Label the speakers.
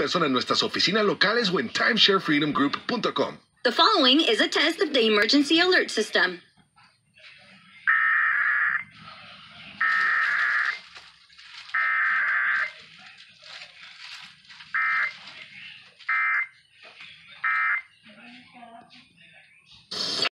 Speaker 1: persona en nuestras oficinas locales o en timesharefreedomgroup.com.
Speaker 2: The following is a test of the emergency alert system.